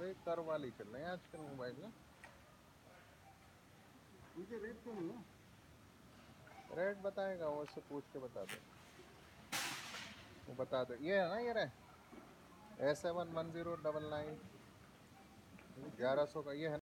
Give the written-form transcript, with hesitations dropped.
थोड़े कर वाली चल रहे हैं आजकल मोबाइल ना। मुझे रेट तो नहीं है। रेट बताएगा वो, उससे पूछ के बता दो। वो बता दो, ये है ना, ये रहे S7 1099, 1100 का ये है।